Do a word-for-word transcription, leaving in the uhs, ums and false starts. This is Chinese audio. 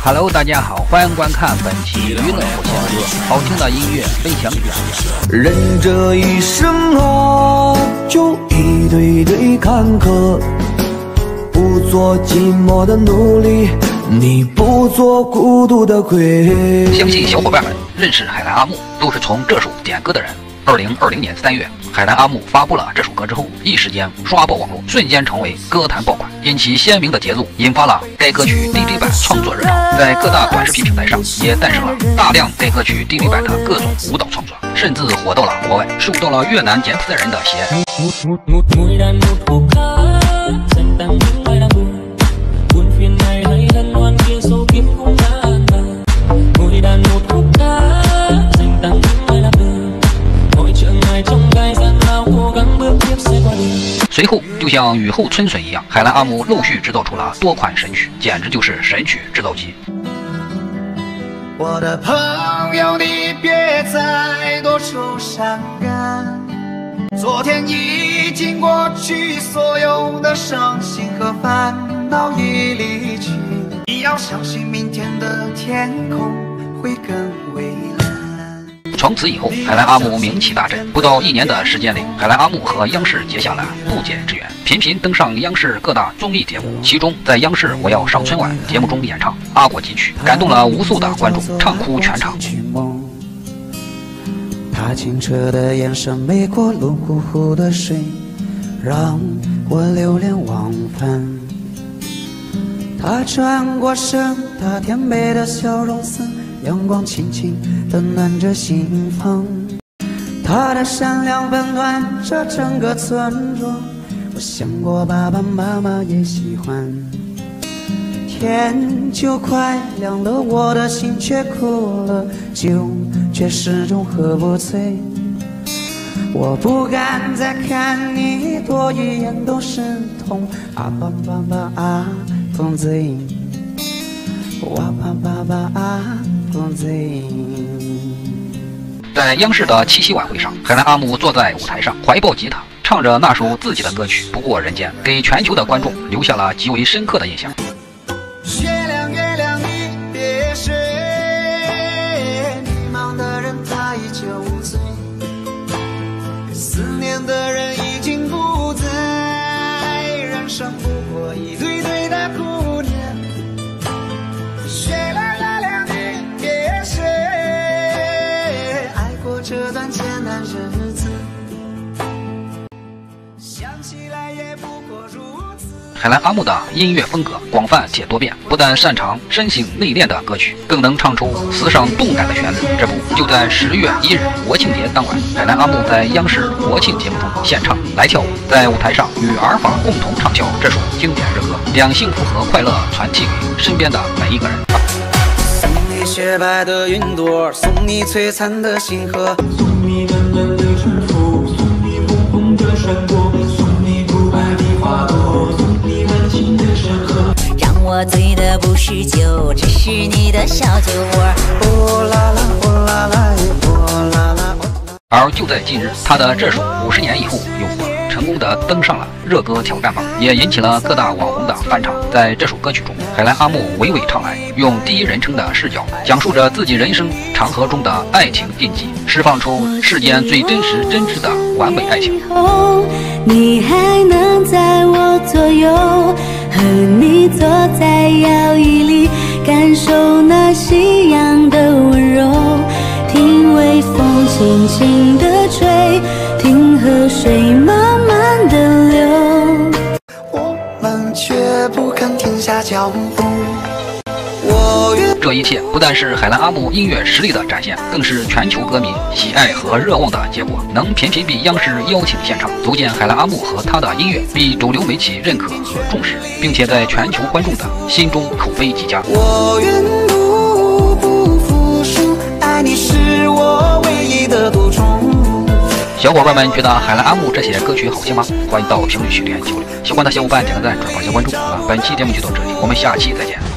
Hello， 大家好，欢迎观看本期娱乐不闲歌，好听的音乐分享给大家。 人这一生啊，就一堆堆坎坷，不做寂寞的奴隶，你不做孤独的鬼。 相信小伙伴们认识海蓝阿木，都是从这首点歌的人。二零二零年三月，海蓝阿木发布了这首歌之后，一时间刷爆网络，瞬间成为歌坛爆款。因其鲜明的节奏，引发了该歌曲 D J 版创作热潮，在各大短视频平台上也诞生了大量该歌曲 D J 版的各种舞蹈创作，甚至火到了国外，受到了越南柬埔寨人的喜爱。随后，就像雨后春笋一样，海蓝阿木陆续制造出了多款神曲，简直就是神曲制造机。 我的朋友，你别再多愁善感，昨天已经过去，所有的伤心和烦恼已离去。你要相信明天的天空会更蔚蓝。 从此以后，海蓝阿木名气大振。不到一年的时间里，海蓝阿木和央视结下了不解之缘，频频登上央视各大综艺节目。其中，在央视《我要上春晚》节目中演唱《阿果集曲》，感动了无数的观众，唱哭全场。 他清澈的眼神没过泸沽湖的水，让我流连忘返。他转过身，他甜美的笑容似阳光轻轻地暖着心房，他的善良温暖着整个村庄。我想过爸爸妈妈也喜欢。天就快亮了，我的心却哭了，酒却始终喝不醉。我不敢再看你多一眼都是痛，啊爸爸爸啊痛醉，哇爸爸爸啊痛醉。 在央视的七夕晚会上，海蓝阿木坐在舞台上，怀抱吉他，唱着那首自己的歌曲《不过人间》，给全球的观众留下了极为深刻的印象。 月亮月亮你别睡，迷茫的人他依旧无罪，思念的人已经不在，人生不过一堆堆的姑娘。月亮月亮你别睡，爱过这段艰难日子，想起来也不过如此。 海蓝阿木的音乐风格广泛且多变，不但擅长深情内敛的歌曲，更能唱出思伤动感的旋律。这不，就在十月一日国庆节当晚，海蓝阿木在央视国庆节目中献唱来跳舞，在舞台上与儿法共同唱跳这首经典日歌，将幸福和快乐传递给身边的每一个人。 送你雪白的云朵，送你璀璨的星河， 送你暖暖的春风，送你红红的山坡，送你独白的花朵，送你温情的山河。 让我醉的不是酒，只是你的小酒窝。 哦啦啦，哦啦啦，哦啦啦。 而就在近日，他的这首《五十年以后》又火了，成功的登上了热歌挑战榜，也引起了各大网红的翻唱。在这首歌曲中，海蓝阿木娓娓唱来，用第一人称的视角讲述着自己人生长河中的爱情印记，释放出世间最真实真挚的完美爱情。 你还能在我左右，和你坐在摇椅里，感受那夕阳的温柔，听微风轻轻地吹，听河水慢慢地流， 我们却不肯停下脚步。我愿这一切不但是海蓝阿木音乐实力的展现，更是全球歌迷喜爱和热望的结果。能频频被央视邀请献唱，足见海蓝阿木和他的音乐被主流媒体认可和重视，并且在全球观众的心中口碑极佳。 我愿不不服输，爱你是我唯一的独钟。 小伙伴们觉得海蓝阿木这些歌曲好听吗？欢迎到评论区留言交流。喜欢的小伙伴点个赞，转发加关注。好了，本期节目就到这里，我们下期再见。